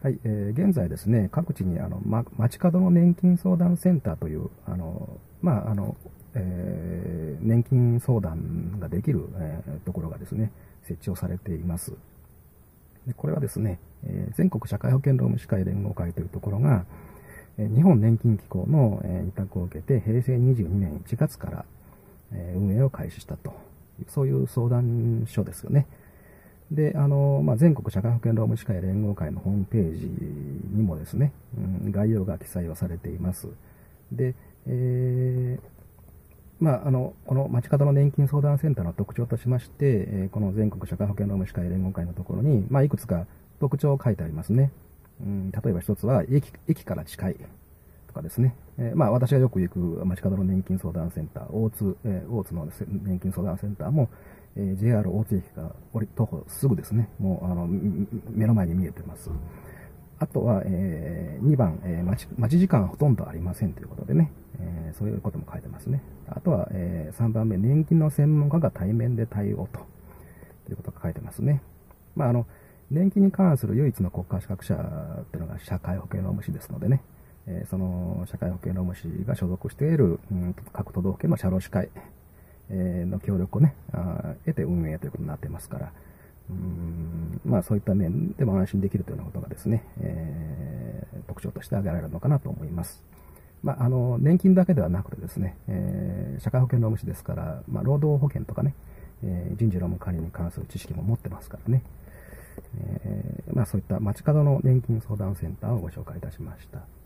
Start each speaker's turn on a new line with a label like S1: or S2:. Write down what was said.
S1: はい、現在ですね、各地に街角の年金相談センターという、まあ、年金相談ができる、ところがですね、設置をされています。でこれはですね、全国社会保険労務士会連合会というところが、日本年金機構の、委託を受けて、平成22年1月から、運営を開始したと。そういう相談所ですよね。で、全国社会保険労務士会連合会のホームページにもですね、概要が記載をされています。で、この街角の年金相談センターの特徴としまして、この全国社会保険労務士会連合会のところに、いくつか特徴を書いてありますね。例えば一つは、駅から近いとかですね。私がよく行く街角の年金相談センター、大津の年金相談センターも、JR 大津駅から徒歩すぐですね。もう、目の前に見えてます。あとは、2番、待ち時間はほとんどありませんということでね、そういうことも書いてますね。あとは、3番目、年金の専門家が対面で対応ということが書いてますね。年金に関する唯一の国家資格者というのが社会保険労務士ですのでね、その社会保険労務士が所属している、各都道府県の社労士会、の協力をね、得て運営ということになっていますから、そういった面でも安心できるというようなことがですね、特徴として挙げられるのかなと思います。年金だけではなくてですね、社会保険労務士ですから、労働保険とかね、人事労務管理に関する知識も持ってますからね、そういった街角の年金相談センターをご紹介いたしました。